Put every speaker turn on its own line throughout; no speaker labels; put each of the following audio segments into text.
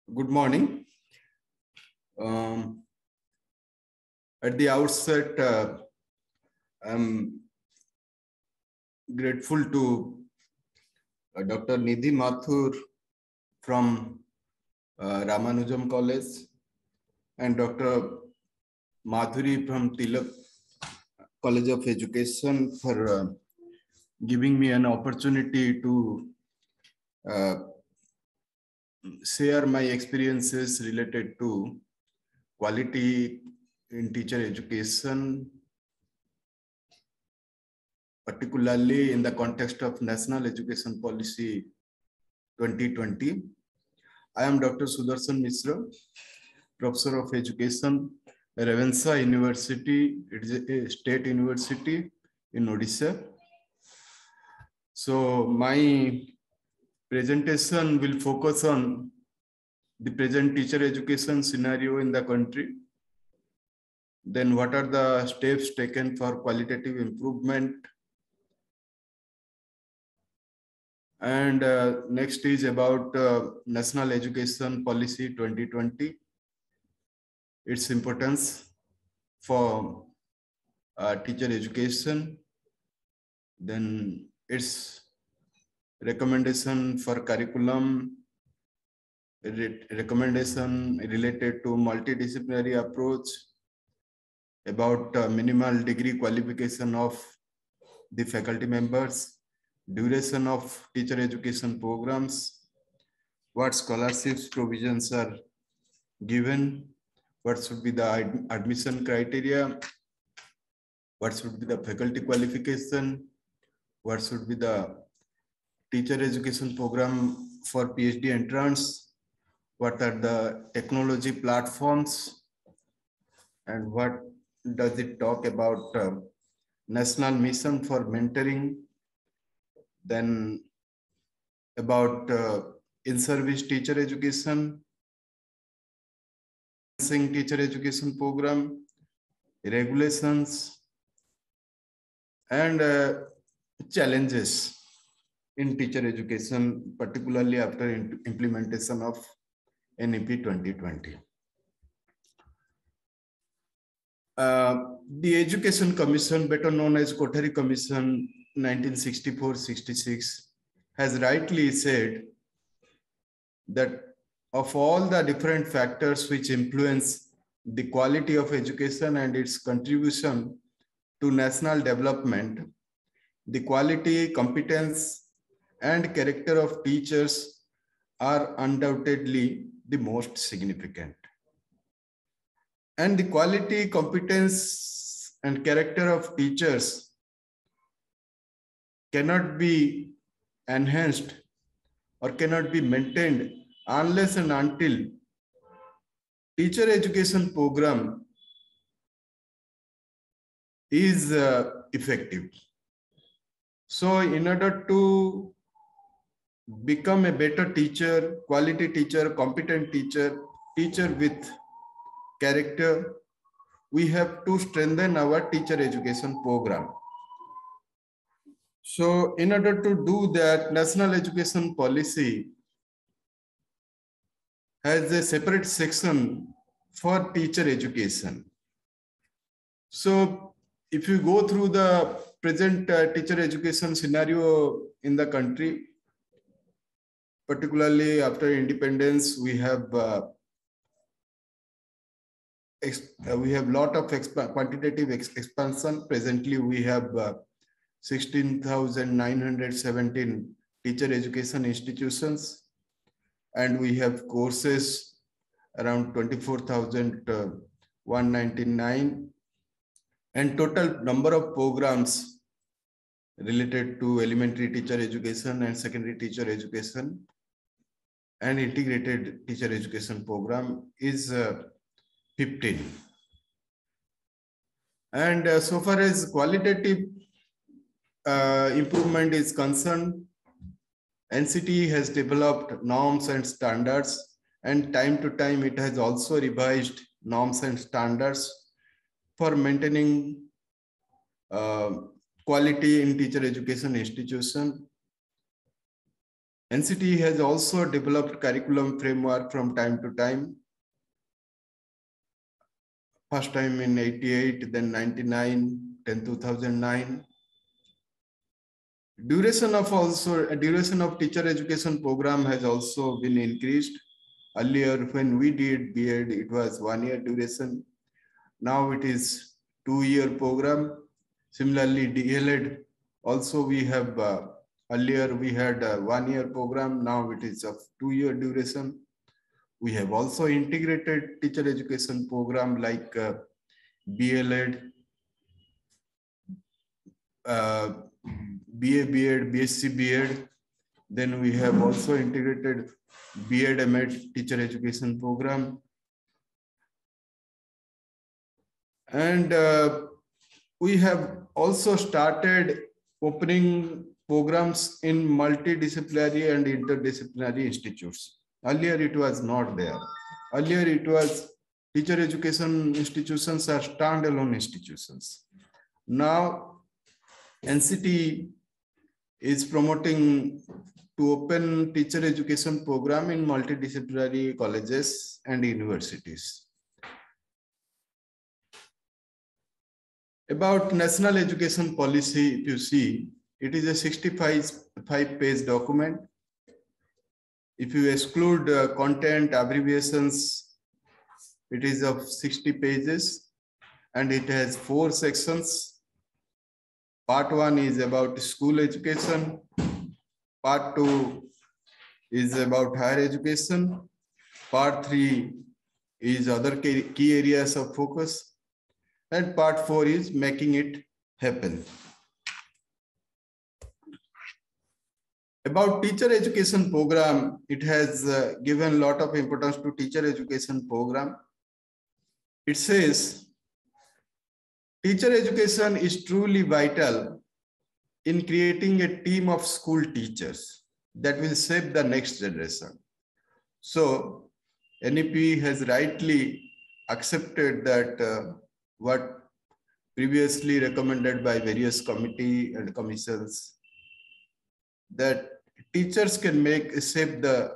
Good morning. At the outset, I'm grateful to Dr. Nidhi Mathur from Ramanujam College and Dr. Madhuri from Tilak College of Education for giving me an opportunity to share my experiences related to quality in teacher education, particularly in the context of National Education Policy 2020. I am Dr. Sudarshan Mishra, Professor of Education, Ravenshaw University. It is a state university in Odisha. So my presentation will focus on the present teacher education scenario in the country. Then what are the steps taken for qualitative improvement? And next is about National Education Policy 2020, its importance for teacher education, then its recommendation for curriculum, recommendation related to multidisciplinary approach, about minimal degree qualification of the faculty members, duration of teacher education programs, what scholarships provisions are given, what should be the admission criteria, what should be the faculty qualification, what should be the teacher education program for PhD entrants, what are the technology platforms, and what does it talk about national mission for mentoring, then about in-service teacher education, teacher education program, regulations, and challenges in teacher education, particularly after implementation of NEP 2020. The Education Commission, better known as Kothari Commission 1964-66, has rightly said that of all the different factors which influence the quality of education and its contribution to national development, the quality, competence, and character of teachers are undoubtedly the most significant. And the quality, competence, and character of teachers cannot be enhanced or cannot be maintained unless and until teacher education program is effective. So in order to become a better teacher, quality teacher, competent teacher, teacher with character, we have to strengthen our teacher education program. So in order to do that, National Education Policy has a separate section for teacher education. So if you go through the present teacher education scenario in the country, particularly after independence, we have lot of quantitative expansion. Presently, we have 16,917 teacher education institutions, and we have courses around 24,199, and total number of programs related to elementary teacher education and secondary teacher education and integrated teacher education program is 15. And so far as qualitative improvement is concerned, NCT has developed norms and standards, and time to time it has also revised norms and standards for maintaining quality in teacher education institution. NCT has also developed curriculum framework from time to time. First time in 88, then 99, then 2009. Duration of teacher education program has also been increased. Earlier, when we did B.Ed, it was 1 year duration. Now it is 2-year program. Similarly, DLED also we have, earlier we had a 1-year program. Now it is of 2-year duration. We have also integrated teacher education program like BLED, BA B.Ed, BSc B.Ed. Then we have also integrated B.Ed M.Ed teacher education program. And we have also started opening programs in multidisciplinary and interdisciplinary institutes. Earlier it was not there. Earlier it was teacher education institutions are standalone institutions. Now NCT is promoting to open teacher education program in multidisciplinary colleges and universities. About national education policy, if you see, it is a 65-page document. If you exclude content, abbreviations, it is of 60 pages and it has 4 sections. Part 1 is about school education. Part 2 is about higher education. Part 3 is other key areas of focus. And part 4 is making it happen. About teacher education program, it has given a lot of importance to teacher education program. It says, teacher education is truly vital in creating a team of school teachers that will shape the next generation. So NEP has rightly accepted that what previously recommended by various committee and commissions, that teachers can shape the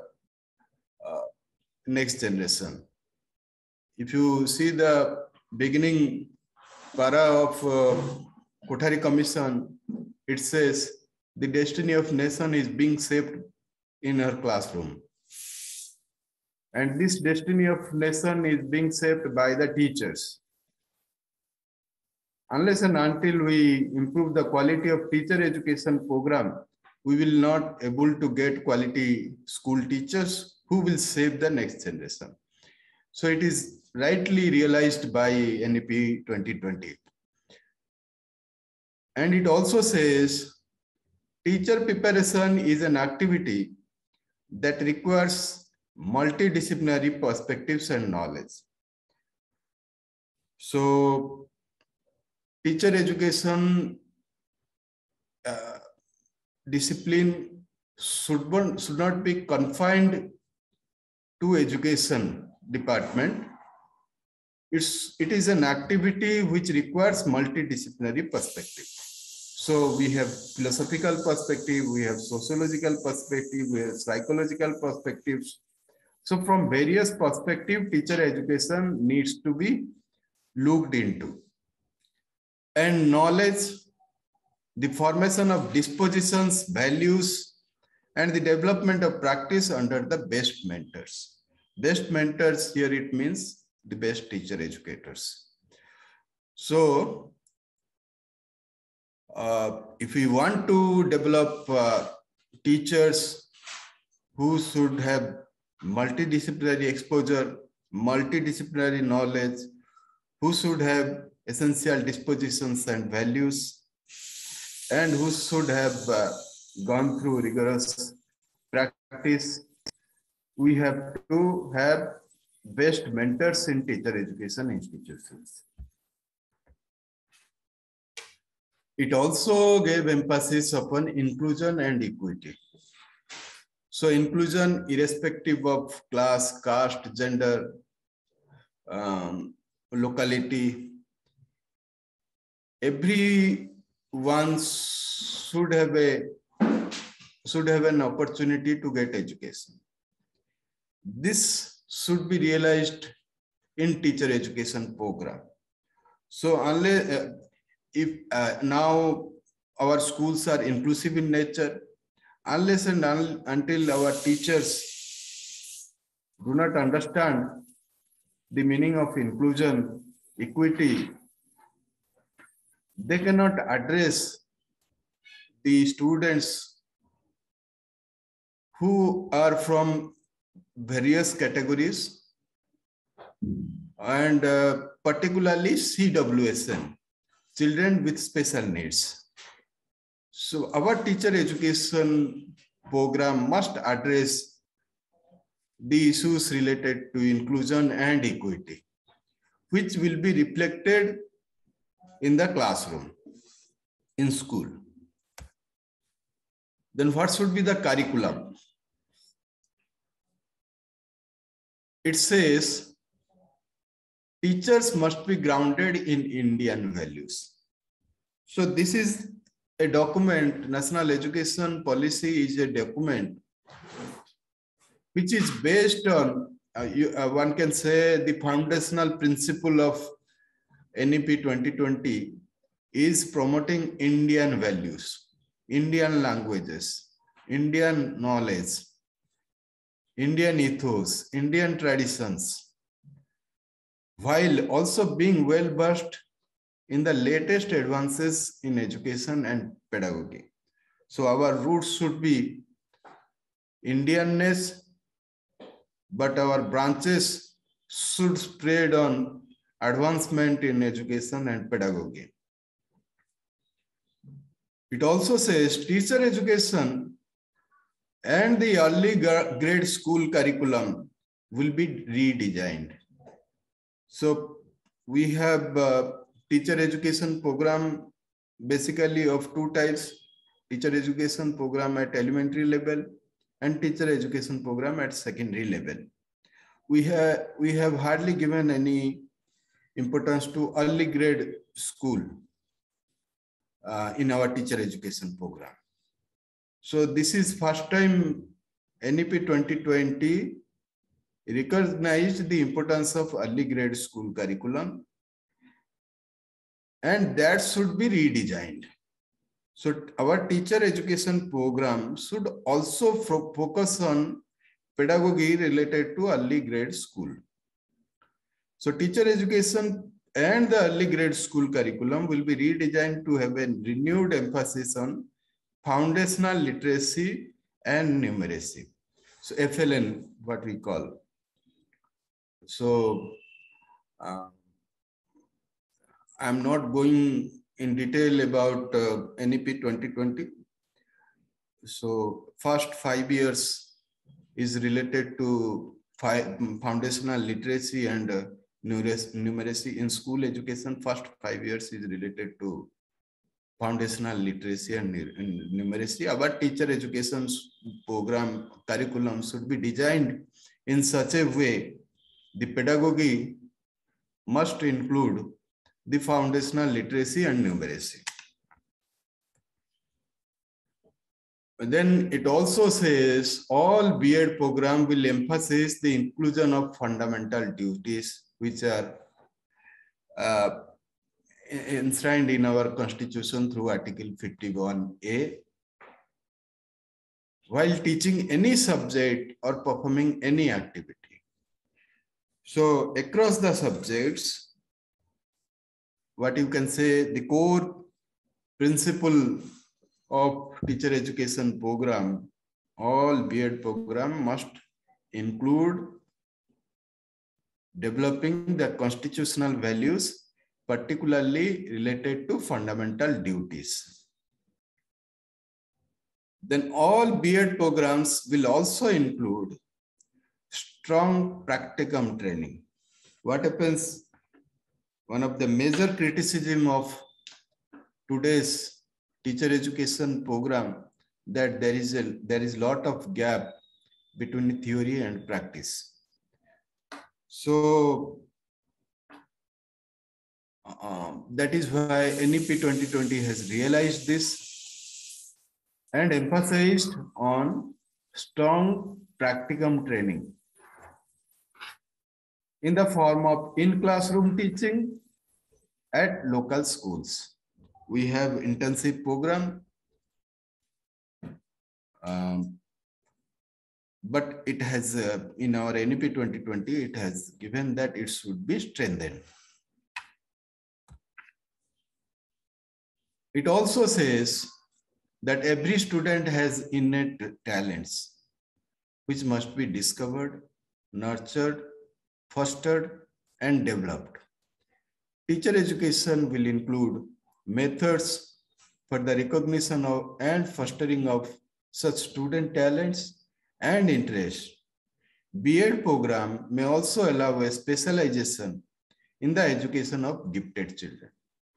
next generation. If you see the beginning para of Kothari Commission, it says the destiny of nation is being shaped in her classroom. And this destiny of nation is being shaped by the teachers. Unless and until we improve the quality of teacher education program, we will not able to get quality school teachers who will shape the next generation. So it is rightly realized by NEP 2020. And it also says, teacher preparation is an activity that requires multidisciplinary perspectives and knowledge. So teacher education discipline should not be confined to education department. It is an activity which requires multidisciplinary perspective. So we have philosophical perspective, we have sociological perspective, we have psychological perspectives. So from various perspectives, teacher education needs to be looked into. And knowledge, the formation of dispositions, values, and the development of practice under the best mentors. Best mentors here, it means the best teacher educators. So if we want to develop teachers who should have multidisciplinary exposure, multidisciplinary knowledge, who should have essential dispositions and values, and who should have gone through rigorous practice, we have to have best mentors in teacher education institutions. It also gave emphasis upon inclusion and equity. So inclusion irrespective of class, caste, gender, locality, everyone should should have an opportunity to get education. This should be realized in teacher education program. So unless if now our schools are inclusive in nature, unless and until our teachers do not understand the meaning of inclusion, equity, they cannot address the students who are from various categories and particularly CWSN, children with special needs. So our teacher education program must address the issues related to inclusion and equity, which will be reflected in the classroom, in school. Then what should be the curriculum? It says teachers must be grounded in Indian values. So this is a document, National Education Policy is a document which is based on, one can say the foundational principle of NEP 2020 is promoting Indian values, Indian languages, Indian knowledge, Indian ethos, Indian traditions, while also being well versed in the latest advances in education and pedagogy. So our roots should be Indianness, but our branches should spread on advancement in education and pedagogy. It also says teacher education and the early grade school curriculum will be redesigned. So we have teacher education program basically of two types: teacher education program at elementary level and teacher education program at secondary level. We have hardly given any importance to early grade school in our teacher education program. So this is first time NEP 2020 recognized the importance of early grade school curriculum, and that should be redesigned. So our teacher education program should also focus on pedagogy related to early grade school. So teacher education and the early grade school curriculum will be redesigned to have a renewed emphasis on foundational literacy and numeracy. So FLN, what we call. So I'm not going in detail about NEP 2020. So first 5 years is related to foundational literacy and numeracy in school education. First 5 years is related to foundational literacy and numeracy. Our teacher education program curriculum should be designed in such a way the pedagogy must include the foundational literacy and numeracy. And then it also says all B.Ed program will emphasize the inclusion of fundamental duties which are enshrined in our constitution through Article 51A, while teaching any subject or performing any activity. So across the subjects, what you can say, the core principle of teacher education program, all B.Ed program must include developing the constitutional values, particularly related to fundamental duties. Then all B.Ed programs will also include strong practicum training. What happens? One of the major criticism of today's teacher education program that there is lot of gap between theory and practice. So that is why NEP 2020 has realized this, and emphasized on strong practicum training in the form of in-classroom teaching at local schools. We have intensive program, but it has in our NEP 2020, it has given that it should be strengthened. It also says that every student has innate talents which must be discovered, nurtured, fostered, and developed. Teacher education will include methods for the recognition of and fostering of such student talents and interests. B.Ed program may also allow a specialization in the education of gifted children.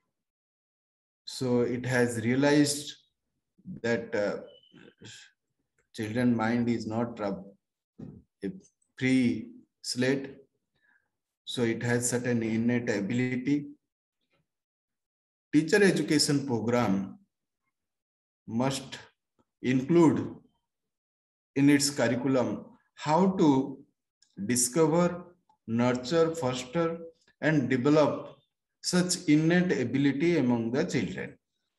So it has realized that children mind is not a free slate. So it has certain innate ability. Teacher education program must include in its curriculum how to discover, nurture, foster, and develop such innate ability among the children.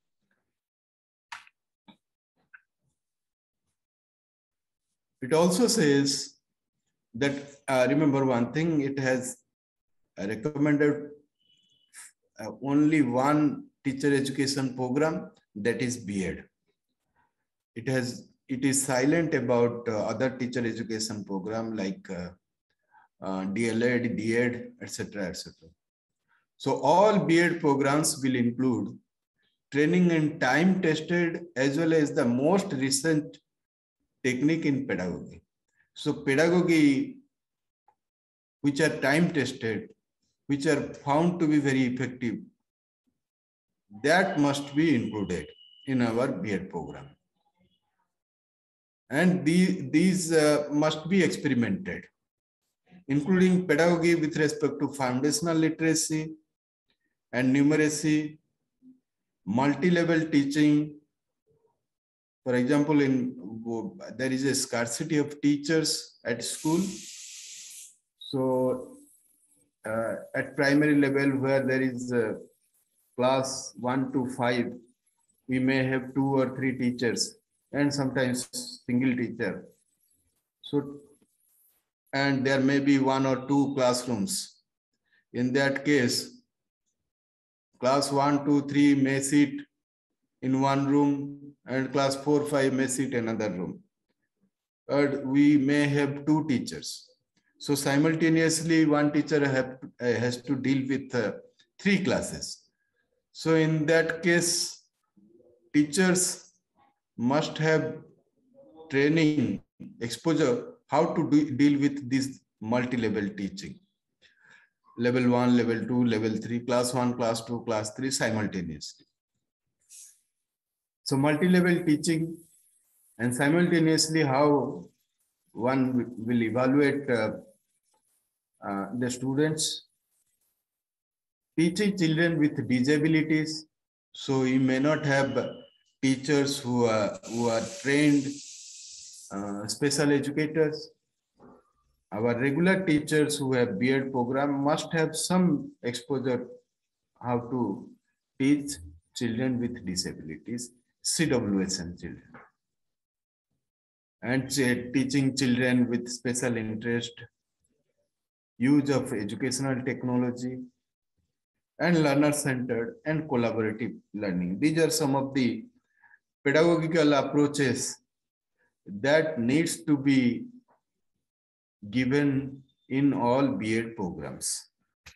It also says that, remember one thing, it has recommended only one teacher education program, that is B.Ed. It is silent about other teacher education program like DLED, D.Ed, etc., etc. So all B.Ed programs will include training in time-tested as well as the most recent technique in pedagogy. So pedagogy which are time-tested, which are found to be very effective, that must be included in our B.Ed program. And these must be experimented, including pedagogy with respect to foundational literacy and numeracy, multi-level teaching. For example, there is a scarcity of teachers at school. So at primary level, where there is class 1 to 5, we may have 2 or 3 teachers and sometimes single teacher. So, and there may be 1 or 2 classrooms. In that case, class 1, 2, 3 may sit in one room and class 4, 5 may sit in another room. Or we may have 2 teachers. So simultaneously, one teacher has to deal with 3 classes. So in that case, teachers must have training, exposure, how to deal with this multi-level teaching. Level 1, level 2, level 3, class 1, class 2, class 3 simultaneously. So multi-level teaching and simultaneously how one will evaluate the students. Teaching children with disabilities. So you may not have teachers who are trained special educators. Our regular teachers who have B.Ed program must have some exposure how to teach children with disabilities, CWSN children. And teaching children with special interest, use of educational technology, and learner-centered and collaborative learning. These are some of the pedagogical approaches that needs to be given in all B.Ed programs.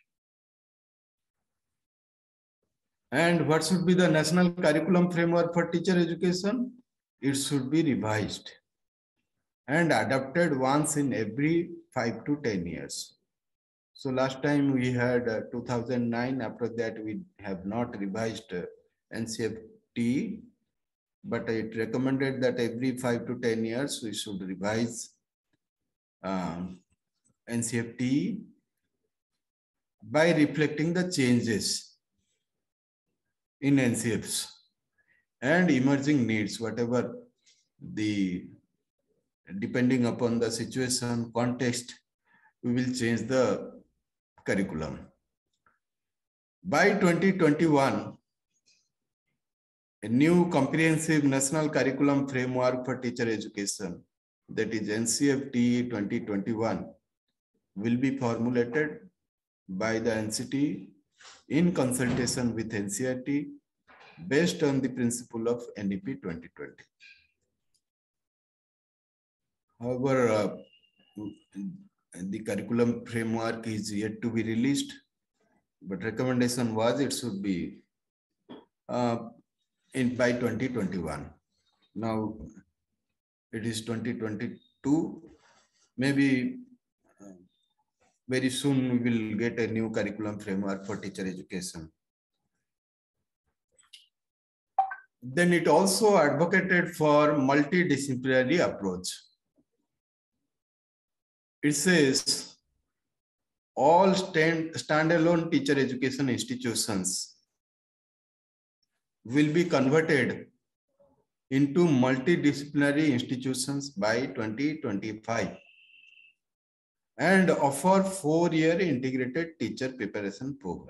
And what should be the national curriculum framework for teacher education? It should be revised and adapted once in every 5 to 10 years. So last time we had 2009, after that we have not revised NCFT, but it recommended that every 5 to 10 years we should revise NCFT by reflecting the changes in NCFs and emerging needs, whatever depending upon the situation, context, we will change the curriculum. By 2021, a new comprehensive national curriculum framework for teacher education, that is NCFT 2021, will be formulated by the NCT in consultation with NCERT based on the principle of NEP 2020. However, the curriculum framework is yet to be released, but recommendation was it should be by 2021. Now it is 2022. Maybe very soon we will get a new curriculum framework for teacher education. Then it also advocated for multidisciplinary approach. It says all standalone teacher education institutions will be converted into multidisciplinary institutions by 2025 and offer 4-year integrated teacher preparation program.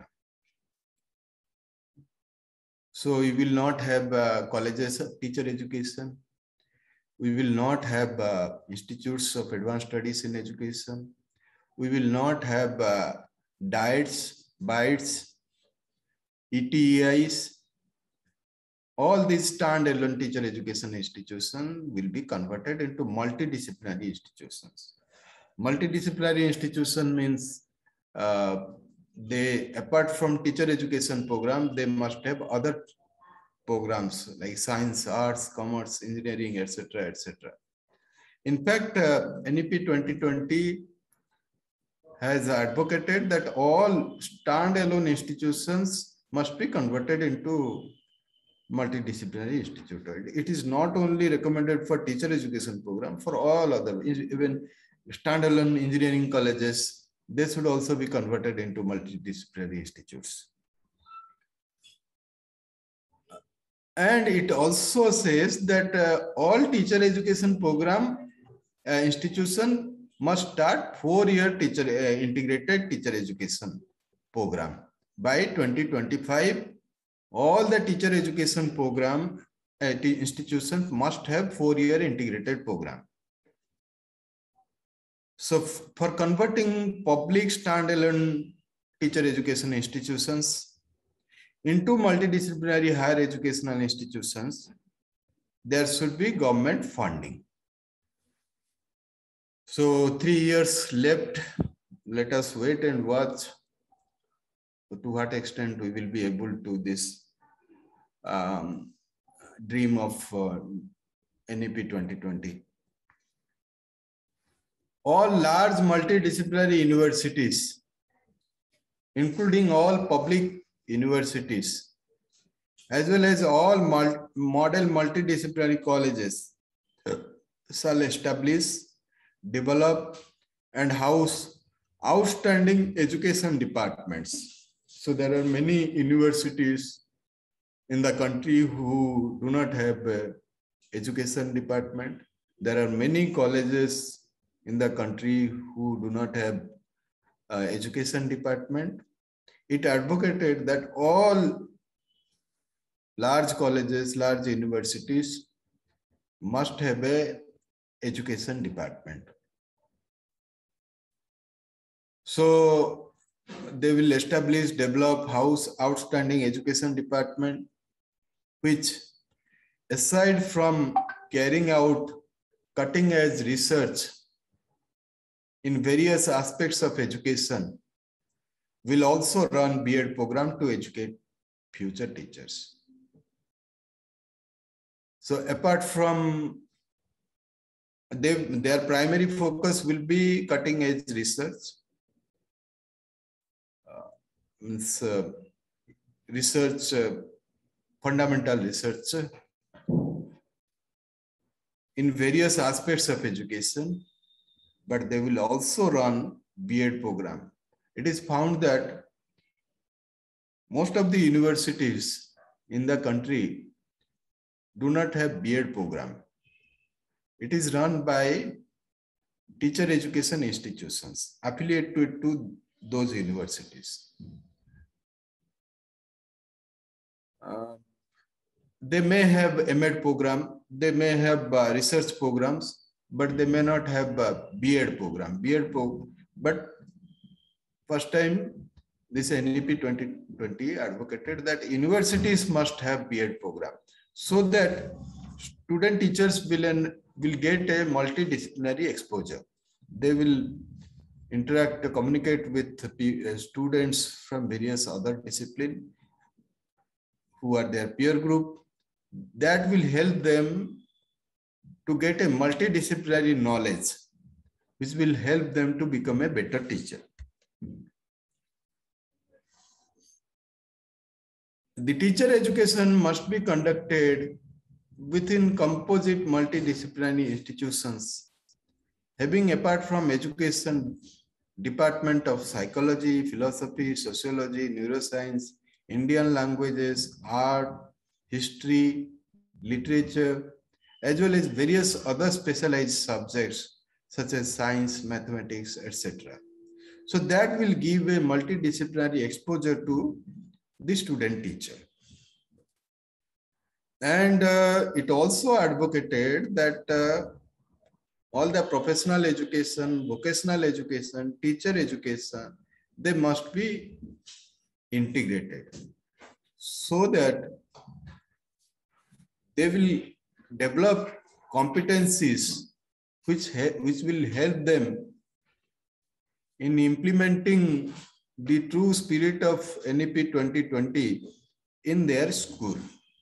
So we will not have colleges of teacher education. We will not have institutes of advanced studies in education. We will not have diets, BITES, ETEIs. All these standalone teacher education institutions will be converted into multidisciplinary institutions. Multidisciplinary institution means they, apart from teacher education program, they must have other programs like science, arts, commerce, engineering, etc., etc. In fact, NEP 2020 has advocated that all standalone institutions must be converted into multidisciplinary institute. It is not only recommended for teacher education program, for all other, even standalone engineering colleges, they should also be converted into multidisciplinary institutes. And it also says that all teacher education program institution must start 4-year integrated teacher education program. By 2025, all the teacher education program institutions must have 4-year integrated program. So for converting public standalone teacher education institutions into multidisciplinary higher educational institutions, there should be government funding. So 3 years left. Let us wait and watch to what extent we will be able to this dream of NEP 2020. All large multidisciplinary universities, including all public universities, as well as all model multidisciplinary colleges, shall establish, develop, and house outstanding education departments. So there are many universities in the country who do not have an education department. There are many colleges in the country who do not have education department. It advocated that all large colleges, large universities must have an education department. So they will establish, develop, house outstanding education department, which aside from carrying out cutting edge research in various aspects of education, will also run B.Ed program to educate future teachers. So apart from their primary focus will be cutting edge research, fundamental research in various aspects of education, but they will also run B.Ed program. It is found that most of the universities in the country do not have B.Ed program. It is run by teacher education institutions affiliated to those universities. They may have MEd program, they may have research programs, but they may not have B.Ed program. But first time this NEP 2020 advocated that universities must have B.Ed program so that student teachers will get a multidisciplinary exposure. They will interact, communicate with students from various other disciplines who are their peer group. That will help them to get a multidisciplinary knowledge, which will help them to become a better teacher. The teacher education must be conducted within composite multidisciplinary institutions, having apart from education, department of psychology, philosophy, sociology, neuroscience, Indian languages, art, history, literature, as well as various other specialized subjects such as science, mathematics, etc. So that will give a multidisciplinary exposure to the student teacher. And it also advocated that all the professional education, vocational education, teacher education, they must be integrated so that they will develop competencies which will help them in implementing the true spirit of NEP 2020 in their school.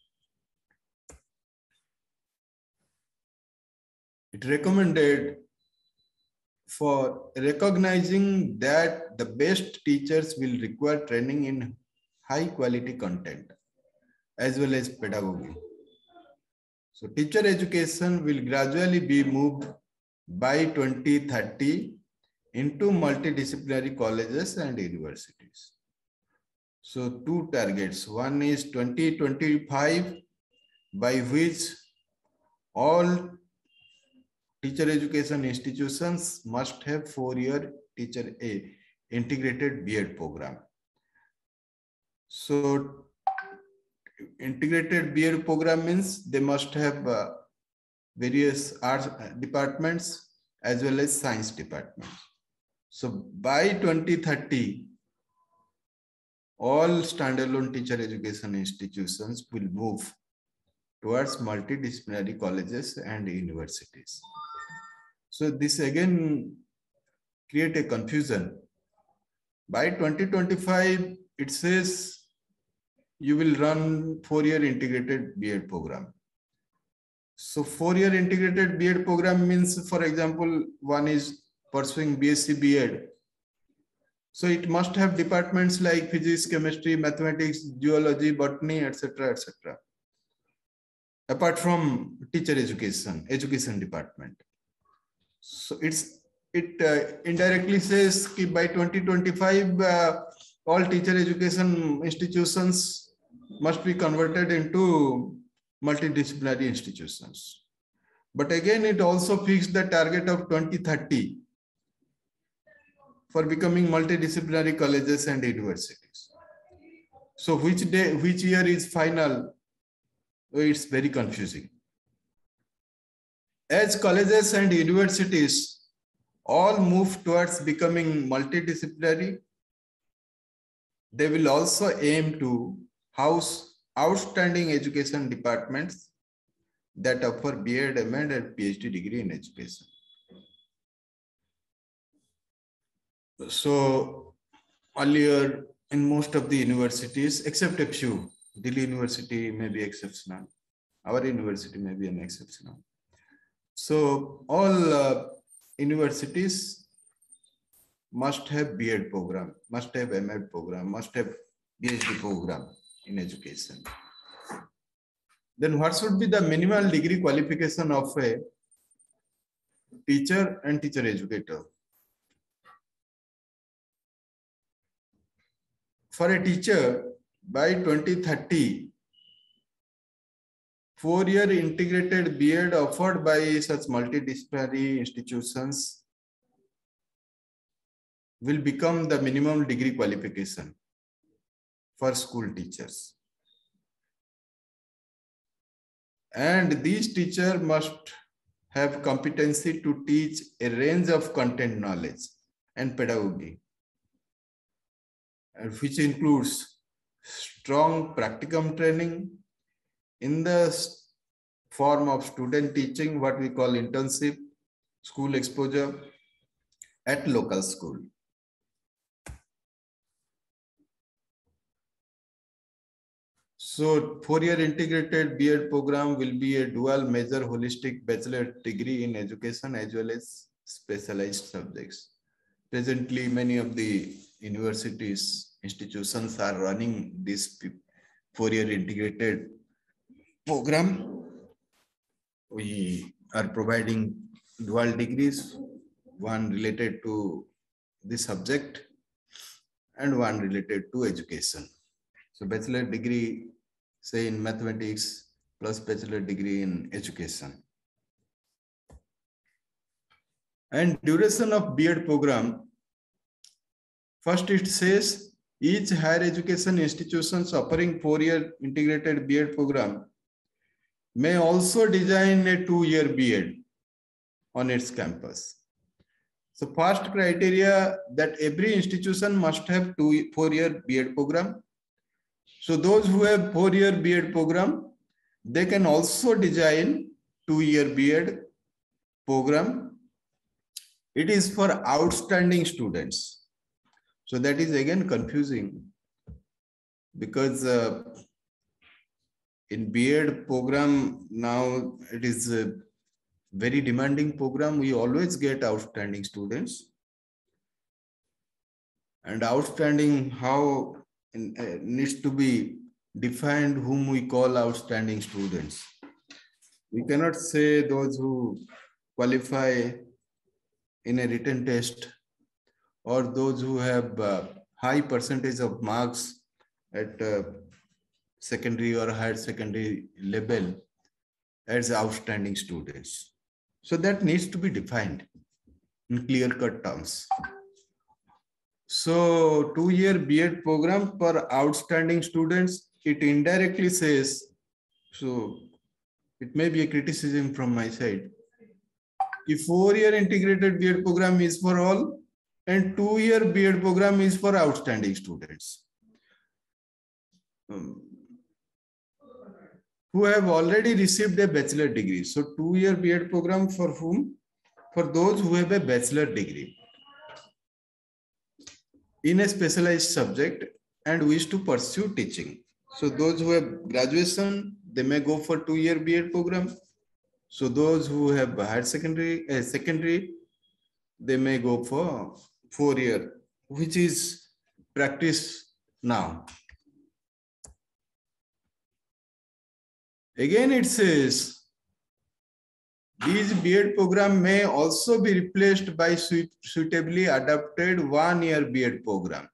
It recommended for recognizing that the best teachers will require training in high quality content as well as pedagogy. So teacher education will gradually be moved by 2030 into multidisciplinary colleges and universities. So two targets. One is 2025, by which all teacher education institutions must have 4-year integrated B.Ed program. So integrated B.Ed program means they must have various arts departments as well as science departments. So by 2030, all standalone teacher education institutions will move towards multidisciplinary colleges and universities. So this again create a confusion. By 2025, it says you will run 4-year integrated B.Ed program. So 4-year integrated B.Ed program means, for example, one is pursuing BSc B.Ed. So it must have departments like physics, chemistry, mathematics, geology, botany, etc., etc. Apart from teacher education department. So it indirectly says that by 2025, all teacher education institutions must be converted into multidisciplinary institutions. But again, it also fixed the target of 2030 for becoming multidisciplinary colleges and universities. So which year is final? It's very confusing. As colleges and universities all move towards becoming multidisciplinary, they will also aim to house outstanding education departments that offer B.Ed, M.Ed, and PhD degree in education. So earlier, in most of the universities, except a few, Delhi University may be exceptional. Our university may be an exceptional. So all universities must have B.Ed program, must have M.Ed program, must have PhD program in education. Then what should be the minimal degree qualification of a teacher and teacher educator? For a teacher, by 2030, 4-year integrated B.Ed offered by such multidisciplinary institutions will become the minimum degree qualification for school teachers. And these teachers must have competency to teach a range of content knowledge and pedagogy, which includes strong practicum training in the form of student teaching, what we call internship, school exposure at local school. So 4-year integrated B.Ed program will be a dual major holistic bachelor degree in education as well as specialized subjects. Presently, many of the universities, institutions are running this 4-year integrated program. We are providing dual degrees, one related to the subject and one related to education. So bachelor degree, say in mathematics, plus bachelor degree in education. And duration of B.Ed program, first it says each higher education institutions offering 4-year integrated B.Ed program may also design a 2-year B.Ed on its campus. So first criteria that every institution must have 4-year B.Ed program. So those who have 4-year B.Ed program, they can also design 2-year B.Ed program. It is for outstanding students. So that is again confusing because in B.Ed program now it is a very demanding program. We always get outstanding students. And outstanding, how needs to be defined whom we call outstanding students. We cannot say those who qualify in a written test or those who have high percentage of marks at secondary or higher secondary level as outstanding students. So that needs to be defined in clear-cut terms. So 2-year B.Ed program for outstanding students, it indirectly says, so it may be a criticism from my side. If 4-year integrated B.Ed program is for all and 2-year B.Ed program is for outstanding students who have already received a bachelor degree. So 2-year B.Ed program for whom? For those who have a bachelor degree in a specialized subject and wish to pursue teaching. So those who have graduation, they may go for 2-year B.Ed program. So those who have higher secondary, they may go for 4-year, which is practice now. Again, it says, these B.Ed program may also be replaced by suitably adapted 1-year B.Ed program.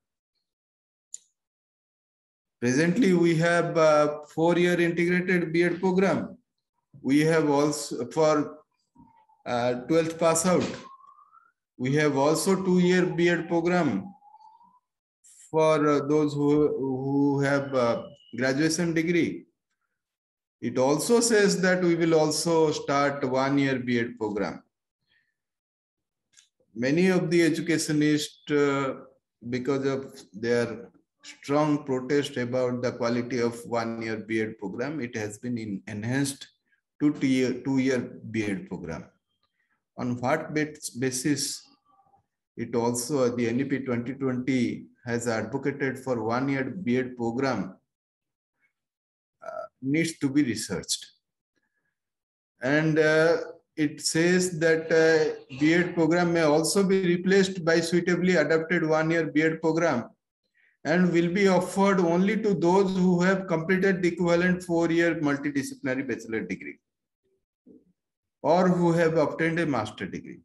Presently, we have a 4-year integrated B.Ed program. We have also for 12th pass out. We have also 2-year B.Ed program for those who have graduation degree. It also says that we will also start 1-year B.Ed program. Many of the educationists, because of their strong protest about the quality of 1-year B.Ed program, it has been enhanced to 2-year B.Ed program. On what basis? It also, the NEP 2020 has advocated for 1-year B.Ed program needs to be researched. And it says that B.Ed program may also be replaced by suitably adapted 1-year B.Ed program and will be offered only to those who have completed the equivalent 4-year multidisciplinary bachelor degree or who have obtained a master degree.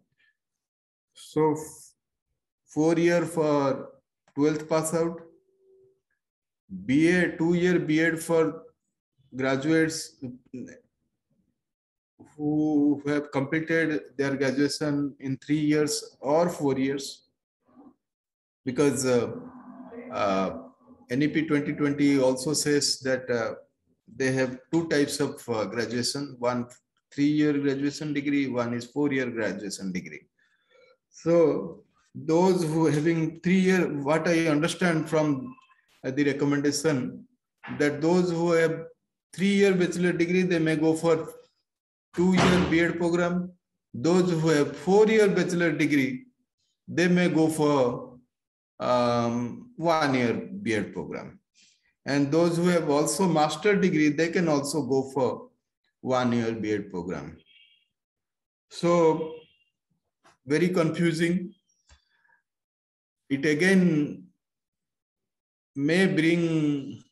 So 4-year for 12th pass out, 2-year B.Ed for graduates who have completed their graduation in 3 years or 4 years, because NEP 2020 also says that they have two types of graduation, one 3-year graduation degree, one is 4-year graduation degree. So those who having 3-year, what I understand from the recommendation, that those who have 3-year bachelor degree, they may go for 2-year B.Ed program. Those who have 4-year bachelor degree, they may go for 1-year B.Ed program. And those who have also master degree, they can also go for 1-year B.Ed program. So very confusing. It again may bring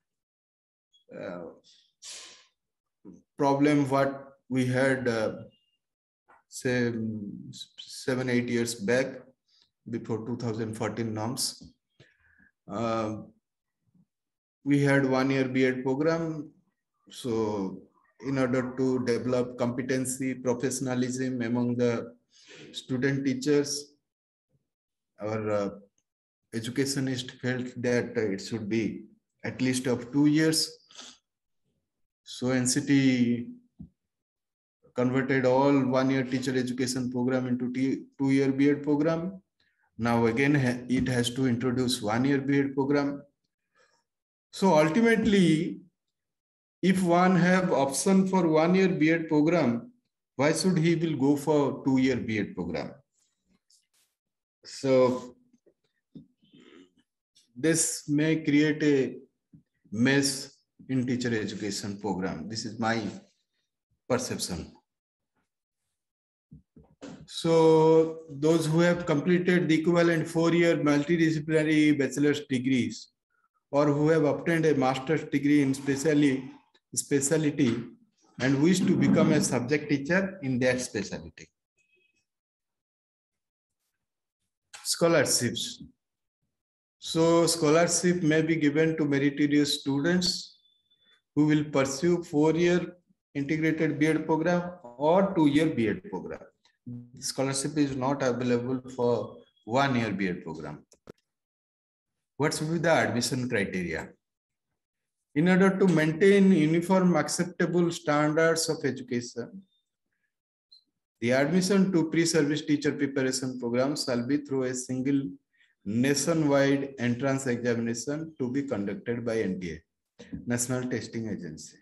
problem what we had say 7-8 years back, before 2014 norms. We had 1-year B.Ed program. So in order to develop competency, professionalism among the student teachers, our educationist felt that it should be at least of 2 years. So NCT converted all 1-year teacher education program into 2-year B.Ed program. Now again, it has to introduce 1-year B.Ed program. So ultimately, if one have option for 1-year B.Ed program, why should he will go for 2-year B.Ed program? So this may create a mess in teacher education program. This is my perception. So those who have completed the equivalent 4-year multidisciplinary bachelor's degrees, or who have obtained a master's degree in specialty and wish to become a subject teacher in that specialty. Scholarships. So scholarship may be given to meritorious students who will pursue 4-year integrated B.Ed program or 2-year B.Ed program. Scholarship is not available for 1-year B.Ed program. What should be the admission criteria? In order to maintain uniform acceptable standards of education, the admission to pre-service teacher preparation program shall be through a single nationwide entrance examination to be conducted by NTA, National Testing Agency.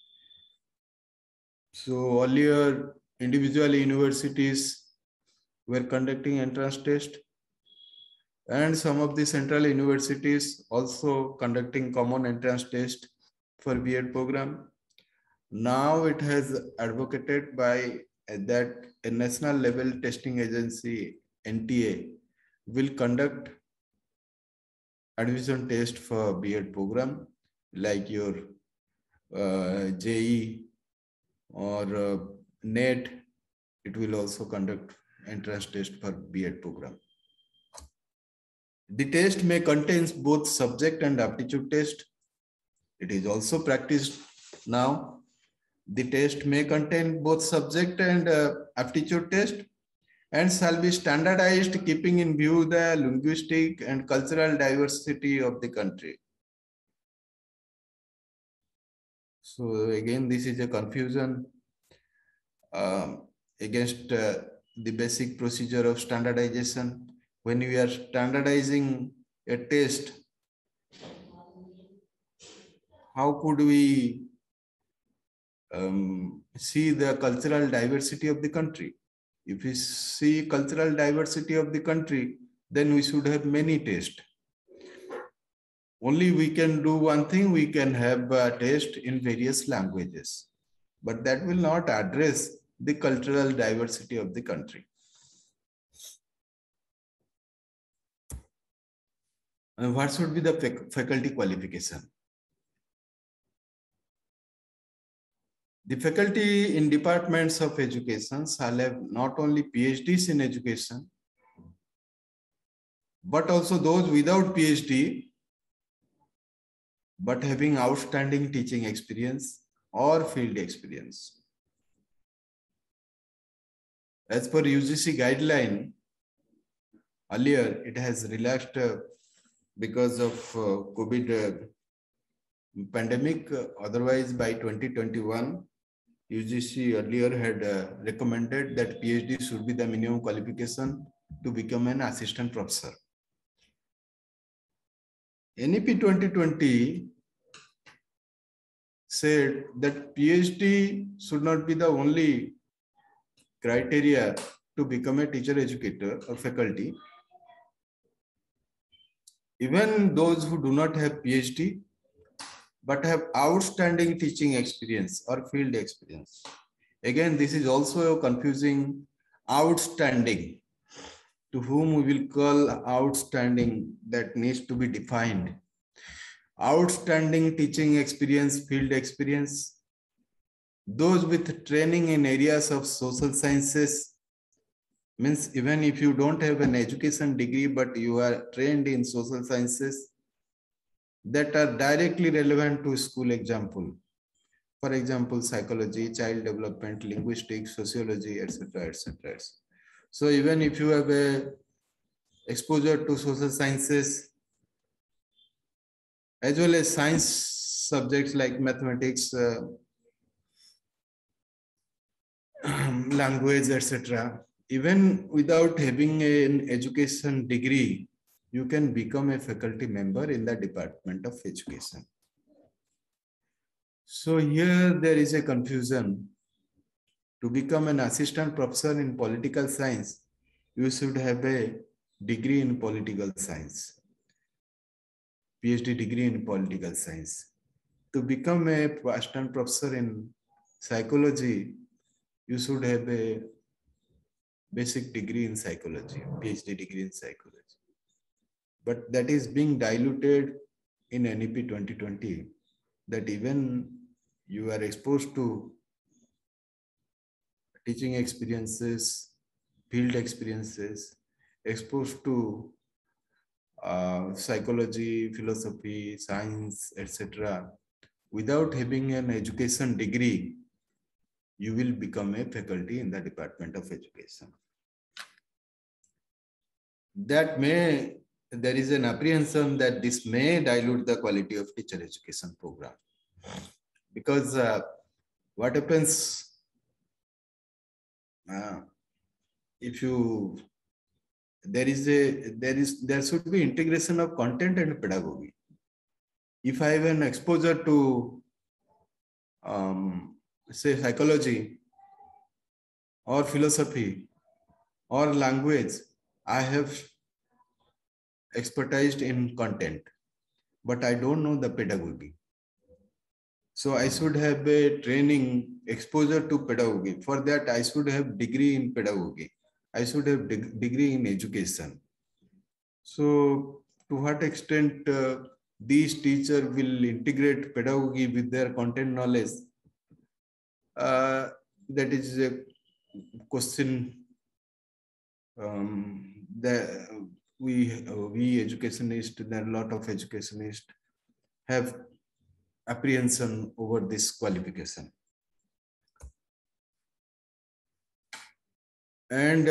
So earlier, individual universities were conducting entrance test, and some of the central universities also conducting common entrance test for B.Ed program. Now it has advocated by that a national level testing agency, NTA, will conduct admission test for B.Ed program like your JEE or NET. It will also conduct entrance test for B.Ed program. The test may contain both subject and aptitude test. It is also practiced now. The test may contain both subject and aptitude test and shall be standardized, keeping in view the linguistic and cultural diversity of the country. So again, this is a confusion against the basic procedure of standardization. When we are standardizing a test, how could we see the cultural diversity of the country? If we see cultural diversity of the country, then we should have many tests. Only we can do one thing, we can have a test in various languages, but that will not address the cultural diversity of the country. And what should be the faculty qualification? The faculty in departments of education shall have not only PhDs in education, but also those without PhD but having outstanding teaching experience or field experience. As per UGC guideline, earlier it has relaxed because of COVID pandemic. Otherwise, by 2021, UGC earlier had recommended that PhD should be the minimum qualification to become an assistant professor. NEP 2020 said that PhD should not be the only criteria to become a teacher, educator, or faculty. Even those who do not have PhD but have outstanding teaching experience or field experience. Again, this is also confusing. Outstanding, to whom we will call outstanding, that needs to be defined. Outstanding teaching experience, field experience, those with training in areas of social sciences, means even if you don't have an education degree, but you are trained in social sciences that are directly relevant to school example. For example, psychology, child development, linguistics, sociology, etc., etc. So even if you have a exposure to social sciences, as well as science subjects like mathematics, language, etc., even without having an education degree, you can become a faculty member in the Department of Education. So here there is a confusion. To become an assistant professor in political science, you should have a degree in political science, PhD degree in political science. To become a assistant professor in psychology, you should have a basic degree in psychology, PhD degree in psychology. But that is being diluted in NEP 2020, that even you are exposed to teaching experiences, field experiences, exposed to psychology, philosophy, science, etc. Without having an education degree, you will become a faculty in the Department of Education. There is an apprehension that this may dilute the quality of teacher education program. Because what happens if you there should be integration of content and pedagogy. If I have an exposure to say psychology or philosophy or language, I have expertised in content, but I don't know the pedagogy. So I should have a training, exposure to pedagogy. For that, I should have degree in pedagogy. I should have degree in education. So to what extent these teachers will integrate pedagogy with their content knowledge? That is a question that we educationists, there are a lot of educationists have apprehension over this qualification. And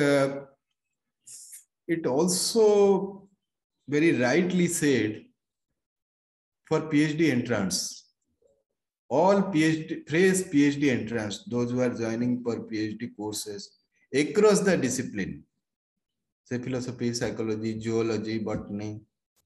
it also very rightly said, for PhD entrants, all fresh PhD entrants, those who are joining for PhD courses across the discipline, say philosophy, psychology, zoology, botany,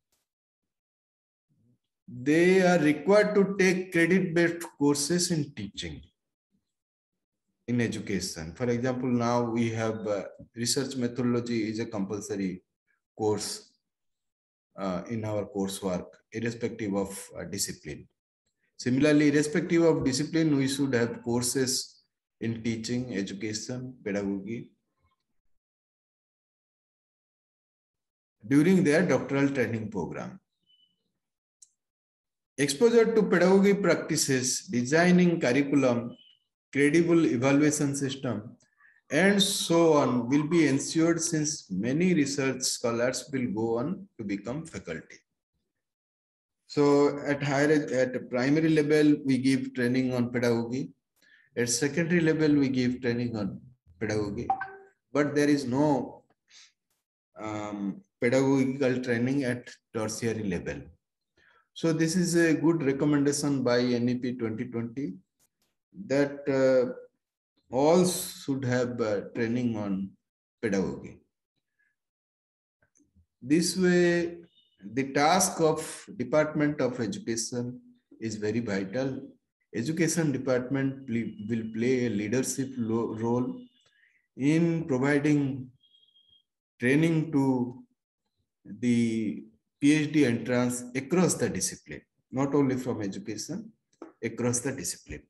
they are required to take credit-based courses in teaching, in education. For example, now we have research methodology is a compulsory course in our coursework, irrespective of discipline. Similarly, irrespective of discipline, we should have courses in teaching, education, pedagogy during their doctoral training program. Exposure to pedagogy practices, designing curriculum, credible evaluation system, and so on will be ensured, since many research scholars will go on to become faculty. So at primary level, we give training on pedagogy. At secondary level, we give training on pedagogy, but there is no pedagogical training at tertiary level. So this is a good recommendation by NEP 2020 that all should have training on pedagogy. This way, the task of Department of Education is very vital. Education department will play a leadership role in providing training to the PhD entrance across the discipline, not only from education, across the discipline.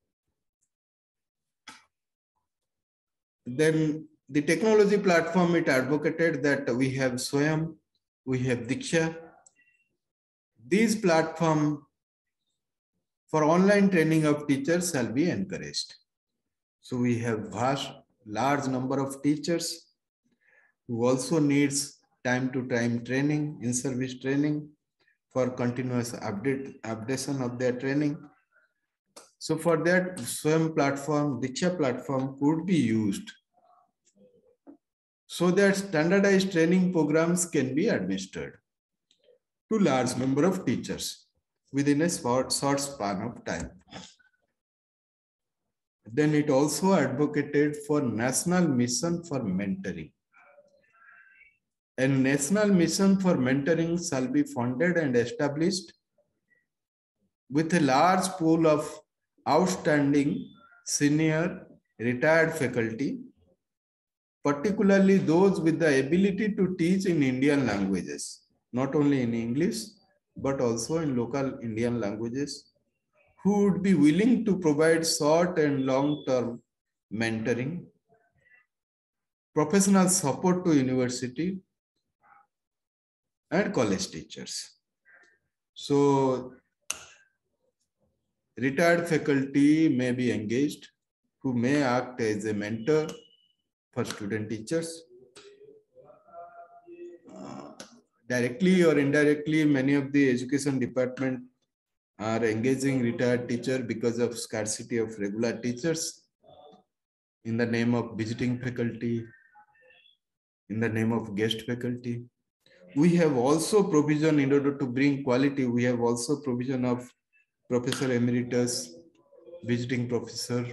Then the technology platform, it advocated that we have Swayam, we have Diksha. These platforms for online training of teachers shall be encouraged. So we have large number of teachers who also needs time to time training, in-service training for continuous updation of their training. So for that, Swayam platform, Diksha platform could be used so that standardized training programs can be administered to large number of teachers within a short span of time. Then it also advocated for national mission for mentoring. A national mission for mentoring shall be funded and established with a large pool of outstanding senior retired faculty, particularly those with the ability to teach in Indian languages, not only in English, but also in local Indian languages, who would be willing to provide short and long-term mentoring, professional support to university and college teachers. So retired faculty may be engaged who may act as a mentor for student teachers. Directly or indirectly, many of the education department are engaging retired teacher because of scarcity of regular teachers in the name of visiting faculty, in the name of guest faculty. We have also provision in order to bring quality. We have also provision of professor emeritus, visiting professor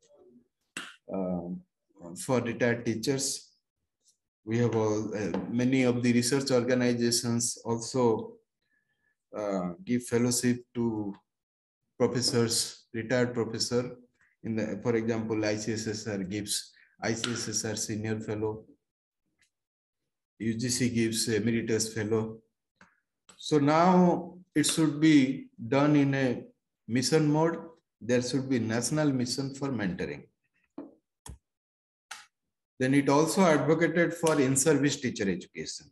for retired teachers. We have many of the research organizations also give fellowship to professors, retired professor. For example, ICSSR gives ICSSR senior fellow. UGC gives emeritus fellow. So now it should be done in a mission mode. There should be national mission for mentoring. Then it also advocated for in-service teacher education.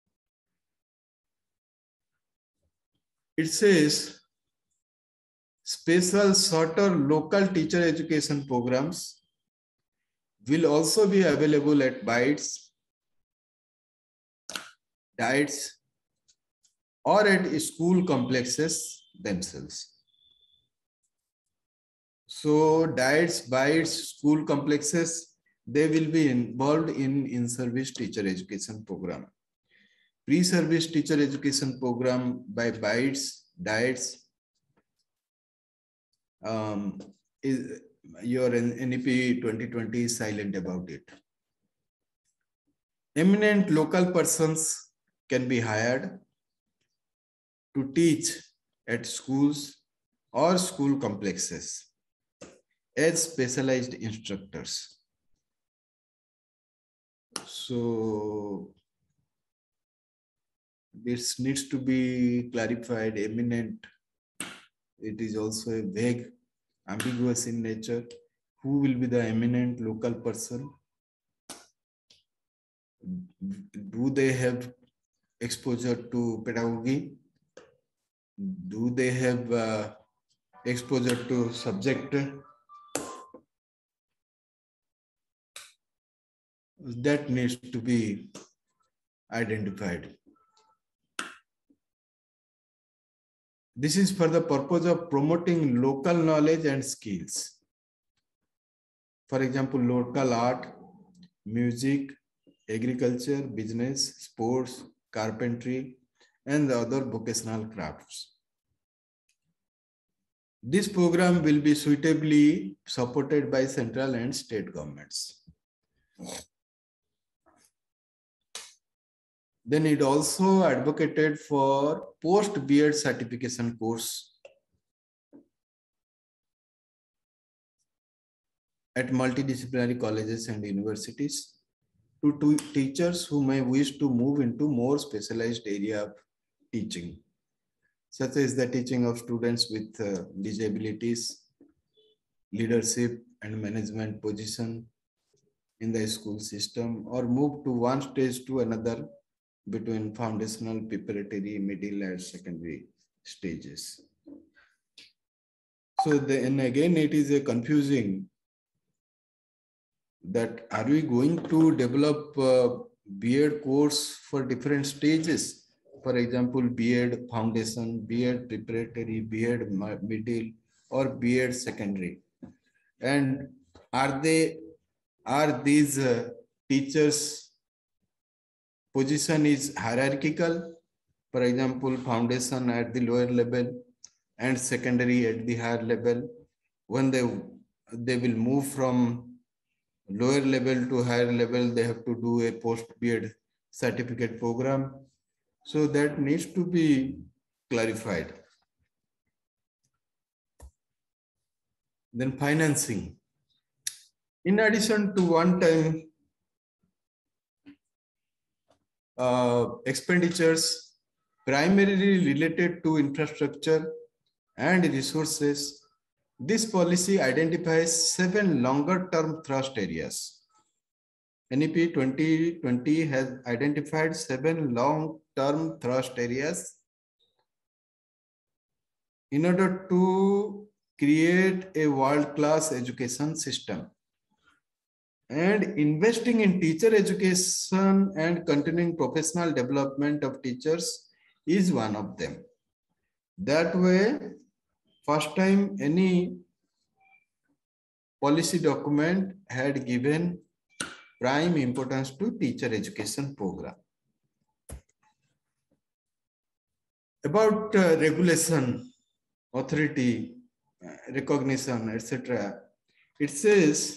It says special shorter local teacher education programs will also be available at BITES, DIETS, or at school complexes themselves. So DIETS, BITES, school complexes, they will be involved in service teacher education program. Pre-service teacher education program by BITES, DIETS, is your NEP 2020 is silent about it. Eminent local persons can be hired to teach at schools or school complexes as specialized instructors. So this needs to be clarified. Eminent, it is also a vague, ambiguous in nature. Who will be the eminent local person? Do they have exposure to pedagogy? Do they have exposure to subject? That needs to be identified. This is for the purpose of promoting local knowledge and skills. For example, local art, music, agriculture, business, sports, carpentry, and the other vocational crafts. This program will be suitably supported by central and state governments. Then it also advocated for post-B.Ed certification course at multidisciplinary colleges and universities to teachers who may wish to move into more specialized area of teaching, such as the teaching of students with disabilities, leadership and management position in the school system, or move to one stage to another between foundational, preparatory, middle and secondary stages. So then again, it is a confusing that are we going to develop B.Ed course for different stages? For example, B.Ed foundation, B.Ed preparatory, B.Ed middle, or B.Ed secondary. And are these teachers' position is hierarchical? For example, foundation at the lower level and secondary at the higher level. When they will move from lower level to higher level, they have to do a post B.Ed certificate program. So that needs to be clarified. Then financing. In addition to one-time expenditures primarily related to infrastructure and resources, this policy identifies 7 longer-term thrust areas. NEP 2020 has identified 7 long-term thrust areas in order to create a world-class education system. And investing in teacher education and continuing professional development of teachers is one of them. That way, first time any policy document had given prime importance to teacher education program. About regulation, authority, recognition, etc. It says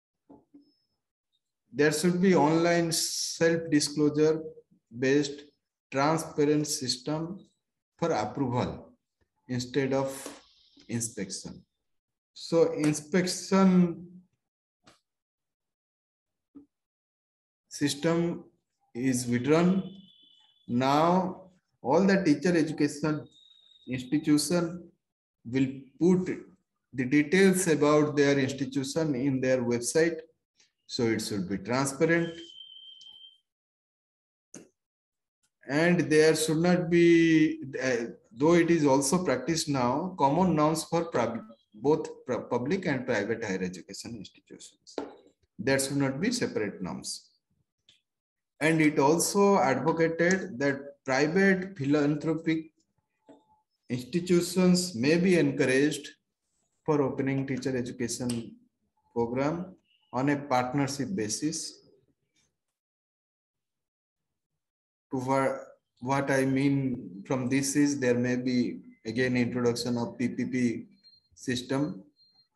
there should be online self-disclosure based transparent system for approval instead of inspection. So inspection system is withdrawn. Now all the teacher education institution will put the details about their institution in their website. So it should be transparent. And there should not be, though it is also practiced now, common norms for both public and private higher education institutions. There should not be separate norms. And it also advocated that private philanthropic institutions may be encouraged for opening teacher education program on a partnership basis. To what I mean from this is there may be again introduction of PPP system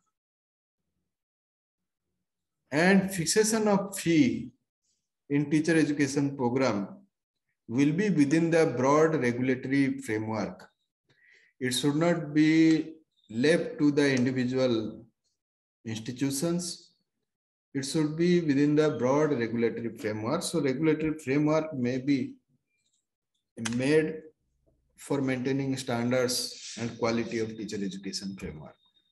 and fixation of fee in teacher education program will be within the broad regulatory framework. It should not be left to the individual institutions. It should be within the broad regulatory framework. So regulatory framework may be made for maintaining standards and quality of teacher education framework.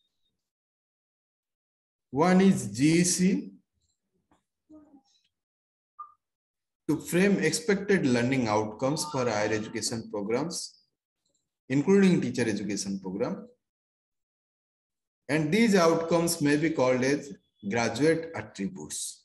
One is GEC, to frame expected learning outcomes for higher education programs, including teacher education program. And these outcomes may be called as graduate attributes.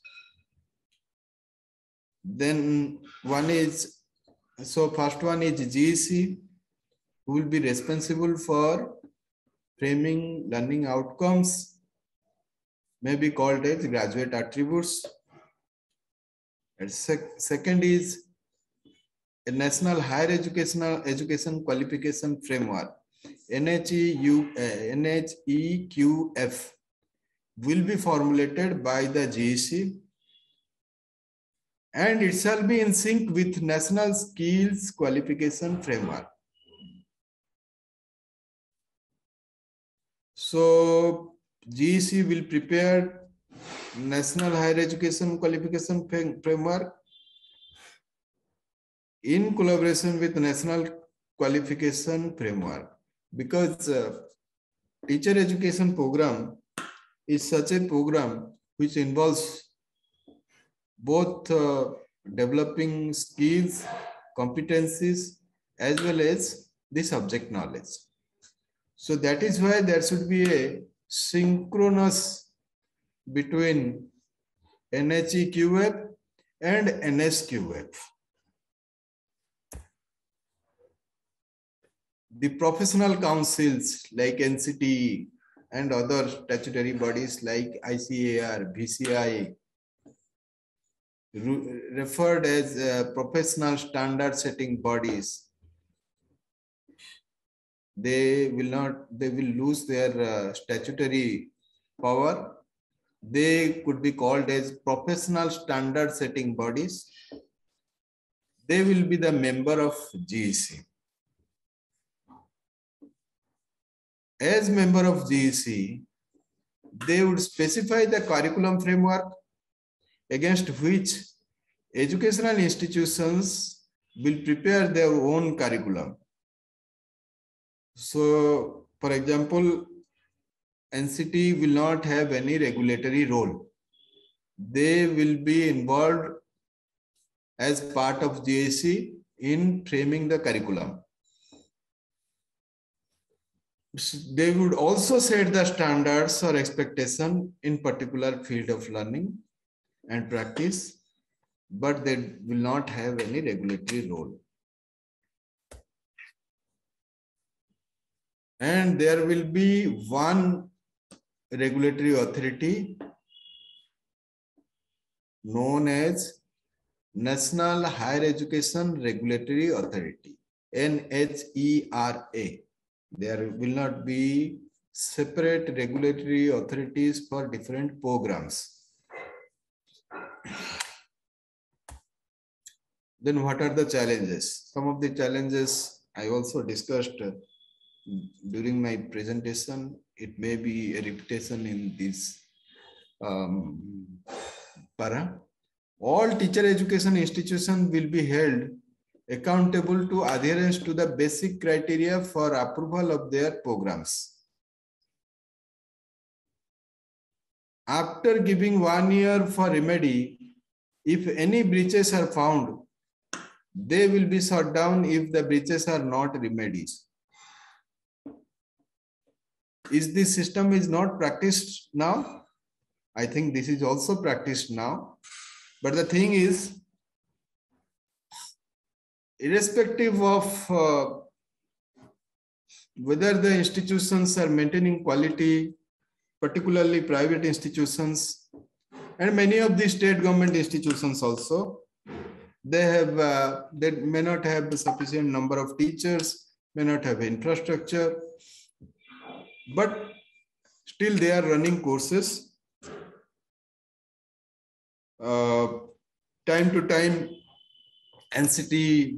Then one is, so first one is GEC, who will be responsible for framing learning outcomes, may be called as graduate attributes. And second is a National Higher Education Qualification Framework, NHEQF, will be formulated by the GEC, and it shall be in sync with National Skills Qualification Framework. So GEC will prepare National Higher Education Qualification Framework in collaboration with National Qualification Framework, because teacher education program is such a program which involves both developing skills, competencies, as well as the subject knowledge. So that is why there should be a synchronous between NHEQF and NSQF. The professional councils like NCT and other statutory bodies like ICAR, VCI, referred as professional standard setting bodies, they will lose their statutory power. They could be called as professional standard setting bodies. They will be the member of GEC. As member of GEC, they would specify the curriculum framework against which educational institutions will prepare their own curriculum. So, for example, NCT will not have any regulatory role. They will be involved as part of GEC in framing the curriculum. They would also set the standards or expectation in particular field of learning and practice, but they will not have any regulatory role. And there will be one regulatory authority known as National Higher Education Regulatory Authority, NHERA. There will not be separate regulatory authorities for different programs. Then what are the challenges? Some of the challenges I also discussed during my presentation. It may be a repetition in this para. All teacher education institutions will be held accountable to adherence to the basic criteria for approval of their programs. After giving 1 year for remedy, if any breaches are found, they will be shut down if the breaches are not remedies. Is this system is not practiced now? I think this is also practiced now. But the thing is, irrespective of whether the institutions are maintaining quality, particularly private institutions, and many of the state government institutions also, they may not have the sufficient number of teachers, may not have infrastructure, but still they are running courses. Time to time, NCT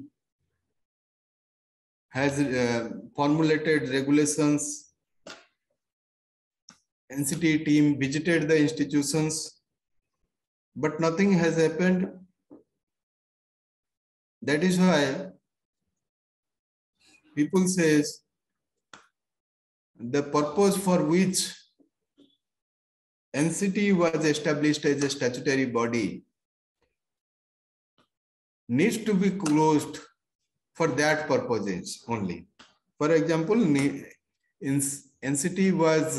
has formulated regulations. NCT team visited the institutions, but nothing has happened. That is why people say the purpose for which NCT was established as a statutory body needs to be closed for that purposes only. For example, NCT was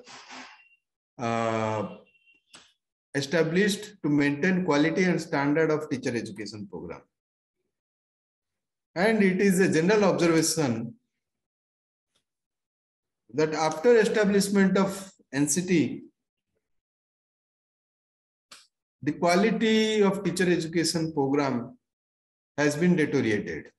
established to maintain quality and standard of teacher education program. And it is a general observation that after establishment of NCT, the quality of teacher education program has been deteriorated.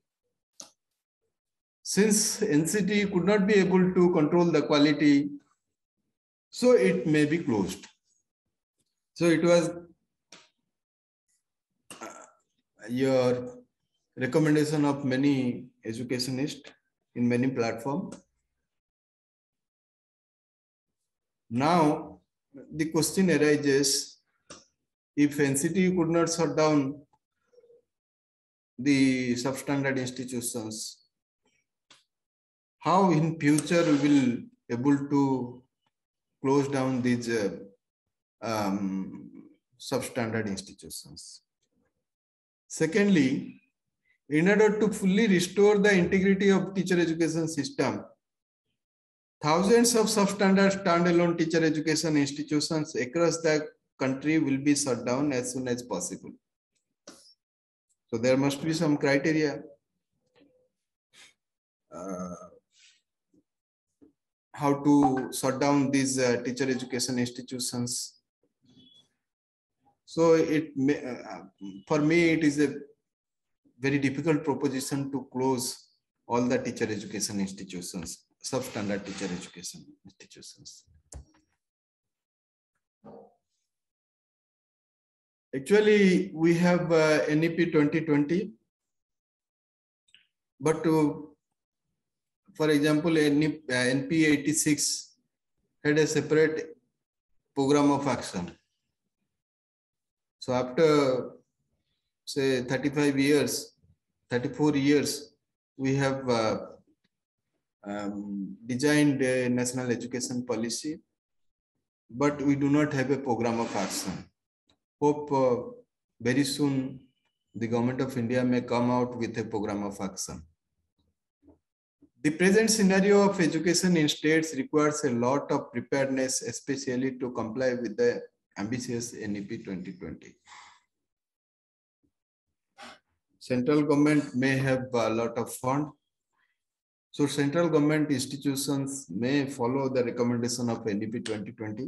Since NCT could not be able to control the quality, so it may be closed. So it was your recommendation of many educationists in many platforms. Now, the question arises, if NCT could not shut down the substandard institutions, how in future we will able to close down these substandard institutions? Secondly, in order to fully restore the integrity of teacher education system, thousands of substandard standalone teacher education institutions across the country will be shut down as soon as possible. So there must be some criteria. How to shut down these teacher education institutions. So it may, for me, it is a very difficult proposition to close all the teacher education institutions, substandard teacher education institutions. Actually, we have NEP 2020, but for example, NP 86 had a separate program of action. So after, say, 34 years, we have designed a national education policy, but we do not have a program of action. Hope very soon the Government of India may come out with a program of action. The present scenario of education in states requires a lot of preparedness, especially to comply with the ambitious NEP 2020. Central government may have a lot of fund. So central government institutions may follow the recommendation of NEP 2020.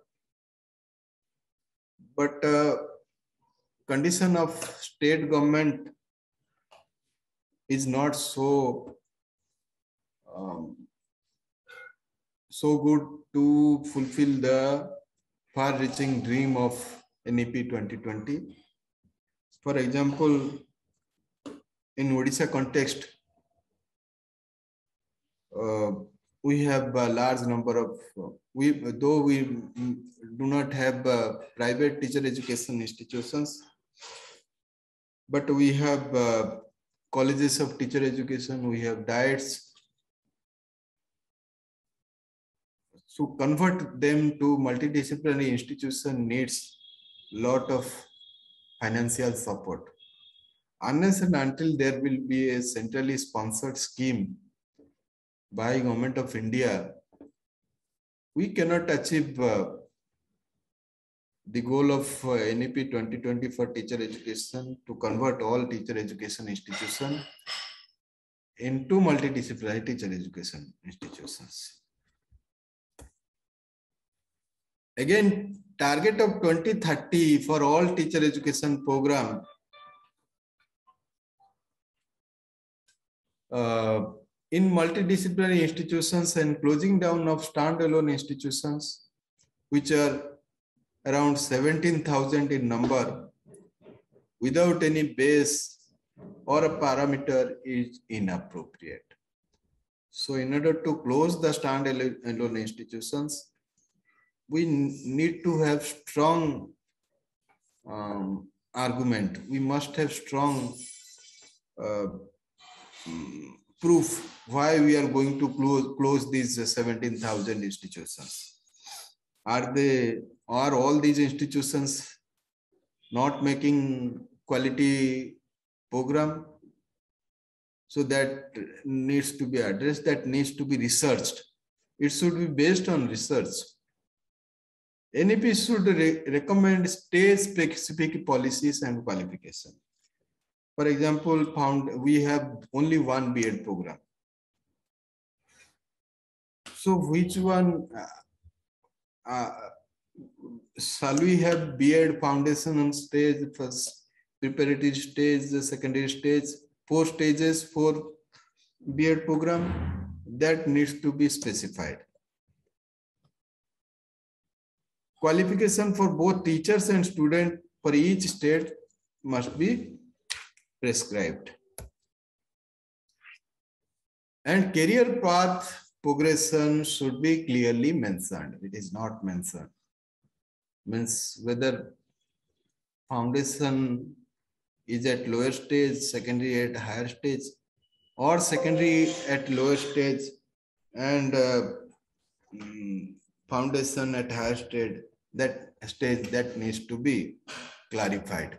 But condition of state government is not so good to fulfill the far-reaching dream of NEP 2020. For example, in Odisha context, we have a large number of, though we do not have private teacher education institutions, but we have colleges of teacher education, we have diets. So convert them to multidisciplinary institution needs lot of financial support. Unless and until there will be a centrally sponsored scheme by Government of India, we cannot achieve the goal of NEP 2020 for teacher education to convert all teacher education institutions into multidisciplinary teacher education institutions. Again, target of 2030 for all teacher education program in multidisciplinary institutions and closing down of standalone institutions, which are around 17,000 in number, without any base or a parameter is inappropriate. So in order to close the standalone institutions, we need to have strong argument. We must have strong proof why we are going to close these 17,000 institutions. Are all these institutions not making quality program? So that needs to be addressed, that needs to be researched. It should be based on research. NEP should recommend state-specific policies and qualification. For example, we have only one B.Ed program. So which one shall we have B.Ed foundation stage, first preparatory stage, the secondary stage, 4 stages for B.Ed program? That needs to be specified. Qualification for both teachers and students for each state must be prescribed. And career path progression should be clearly mentioned. It is not mentioned. Means whether foundation is at lower stage, secondary at higher stage, or secondary at lower stage and foundation at higher stage, that needs to be clarified.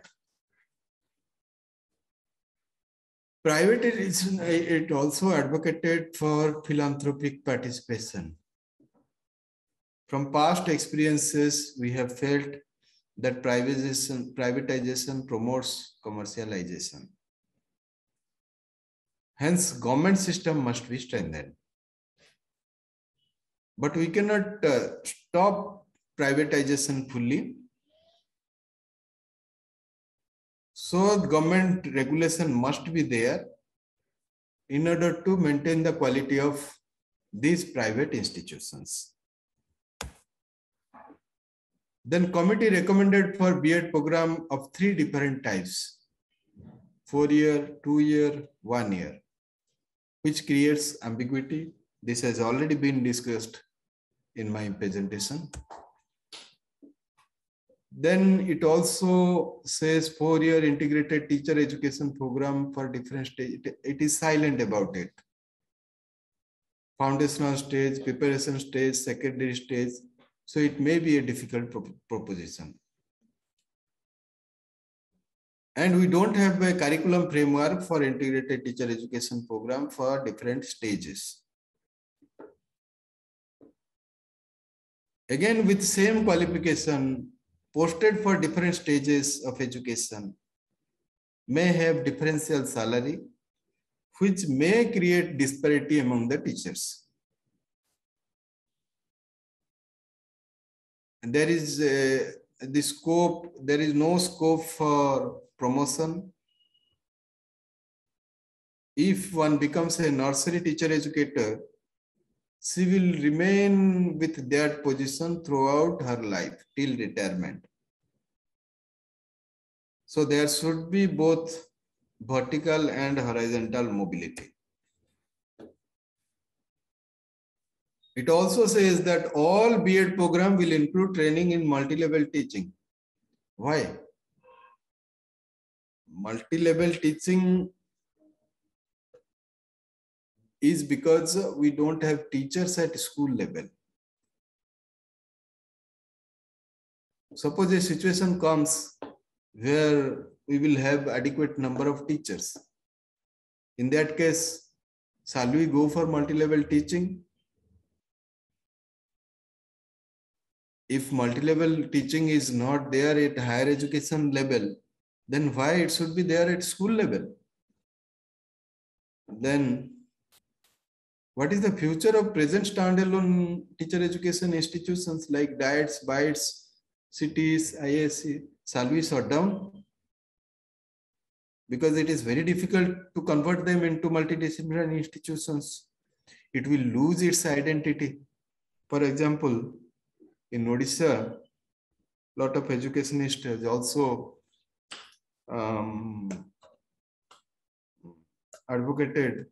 Privatization, it also advocated for philanthropic participation. From past experiences, we have felt that privatization promotes commercialization. Hence, government system must be strengthened. But we cannot stop privatization fully. So government regulation must be there in order to maintain the quality of these private institutions. Then committee recommended for B.Ed program of 3 different types: 4-year, 2-year, 1 year, which creates ambiguity. This has already been discussed in my presentation. Then it also says 4-year integrated teacher education program for different stage. It is silent about it. Foundational stage, preparation stage, secondary stage. So it may be a difficult proposition. And we don't have a curriculum framework for integrated teacher education program for different stages. Again, with same qualification, posted for different stages of education may have differential salary, which may create disparity among the teachers. And there is there is no scope for promotion. If one becomes a nursery teacher educator, she will remain with that position throughout her life till retirement. So there should be both vertical and horizontal mobility. It also says that all B.Ed program will include training in multi-level teaching. Why? Multi-level teaching is because we don't have teachers at school level. Suppose a situation comes where we will have adequate number of teachers. In that case, shall we go for multi-level teaching? If multi-level teaching is not there at higher education level, then why it should be there at school level? Then what is the future of present standalone teacher education institutions like DIETS, BITES, cities, ISC? Shall we shut down? Because it is very difficult to convert them into multidisciplinary institutions. It will lose its identity. For example, in Odisha, a lot of educationists have also advocated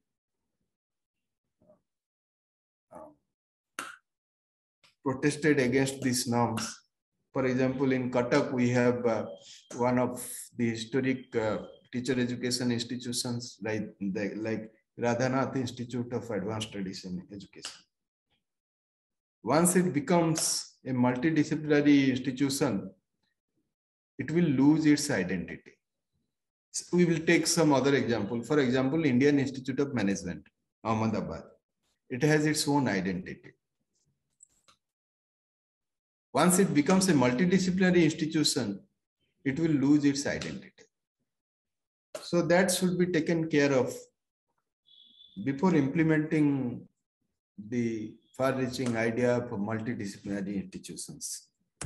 protested against these norms. For example, in Cuttack, we have one of the historic teacher education institutions like Radhanath Institute of Advanced Studies in Education. Once it becomes a multidisciplinary institution, it will lose its identity. So we will take some other example. For example, Indian Institute of Management, Ahmedabad. It has its own identity. Once it becomes a multidisciplinary institution, it will lose its identity. So that should be taken care of before implementing the far-reaching idea for multidisciplinary institutions.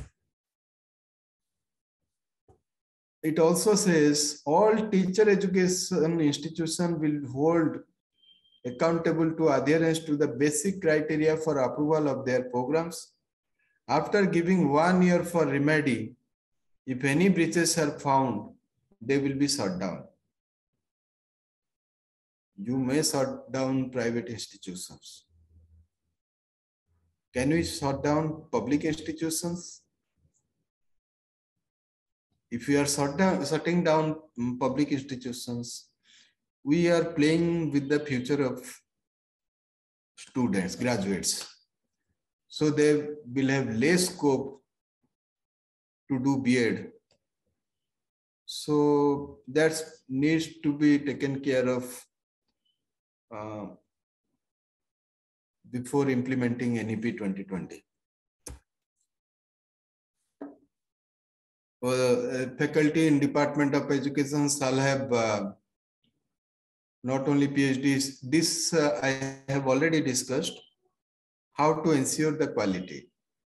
It also says all teacher education institutions will hold accountable to adherence to the basic criteria for approval of their programs. After giving 1 year for remedy, if any breaches are found, they will be shut down. You may shut down private institutions. Can we shut down public institutions? If we are shutting down public institutions, we are playing with the future of students, graduates. So they will have less scope to do B.Ed. So that needs to be taken care of before implementing NEP 2020. Faculty in Department of Education shall have not only PhDs. This I have already discussed, how to ensure the quality.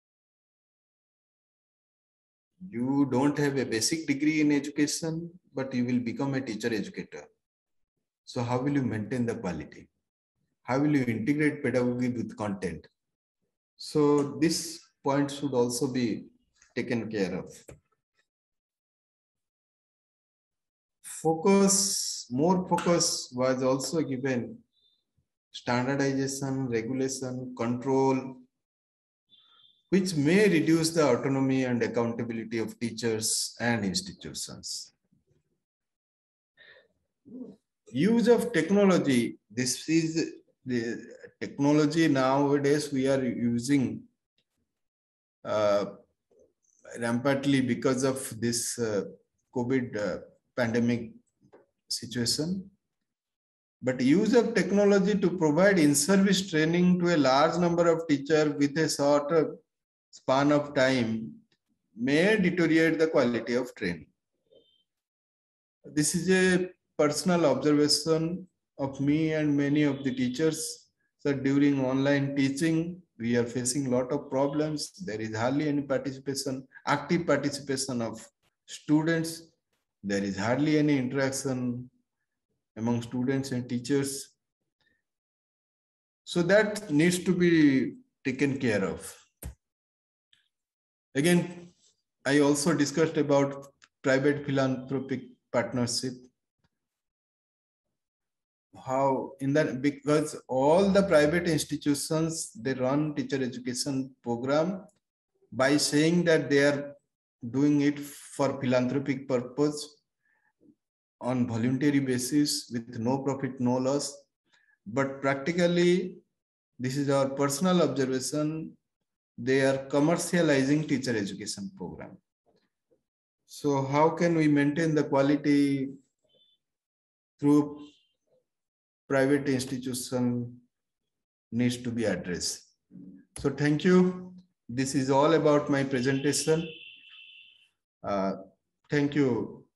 You don't have a basic degree in education, but you will become a teacher educator. So how will you maintain the quality? How will you integrate pedagogy with content? So this point should also be taken care of. More focus was also given. Standardization, regulation, control, which may reduce the autonomy and accountability of teachers and institutions. Use of technology. This is the technology nowadays we are using rampantly because of this COVID pandemic situation. But use of technology to provide in-service training to a large number of teachers with a short span of time may deteriorate the quality of training. This is a personal observation of me and many of the teachers. So during online teaching, we are facing a lot of problems. There is hardly any participation, active participation of students. There is hardly any interaction among students and teachers. So that needs to be taken care of. Again, I also discussed about private philanthropic partnership. How in that, because all the private institutions, they run teacher education program by saying that they are doing it for philanthropic purpose on voluntary basis with no profit, no loss. But practically, this is our personal observation, they are commercializing teacher education program. So how can we maintain the quality through private institution needs to be addressed. So thank you. This is all about my presentation. Thank you.